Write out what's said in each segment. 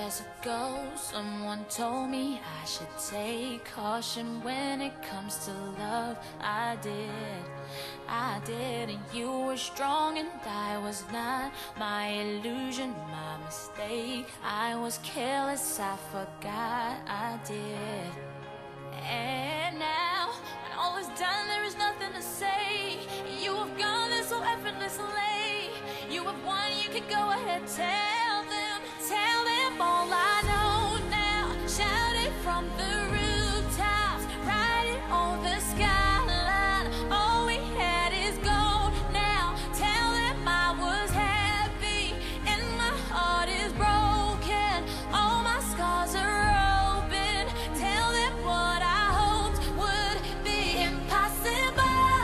years ago, someone told me I should take caution when it comes to love. I did, and you were strong and I was not. My illusion, my mistake. I was careless, I forgot I did. And now, when all is done, there is nothing to say. You have gone there so effortlessly. You have won, you could go ahead, tell them all I know now. Shout it from the rooftops, write it on the skyline. All we had is gold now. Tell them I was happy and my heart is broken. All my scars are open. Tell them what I hoped would be impossible.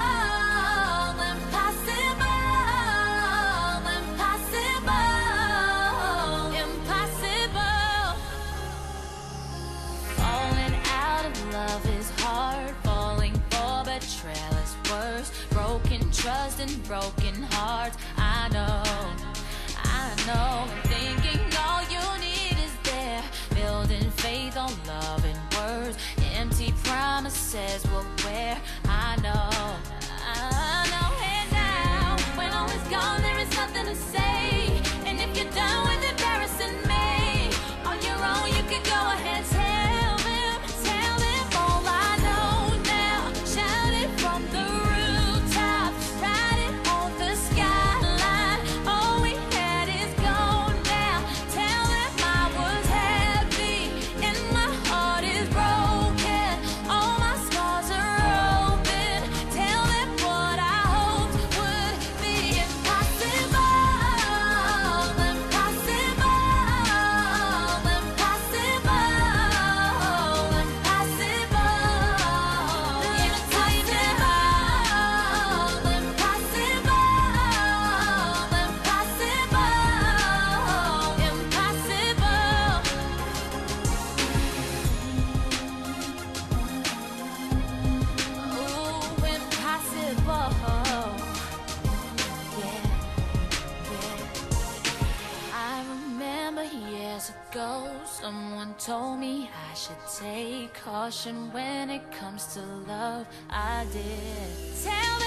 Love is hard, falling for betrayal is worse. Broken trust and broken hearts. I know, and thinking all you need is there. Building faith on love and words. Empty promises will wear. I know. And now, when all is gone, there is nothing to say. And if you're done with embarrassing me on your own, you can go ahead, tell them all I know now. Shout it from the rooftops, write it on the skyline. All we had is gone now. Tell them I was happy and my heart is broken. All my scars are open. Tell them what I hoped would be impossible. Someone told me I should take caution when it comes to love. I did. Tell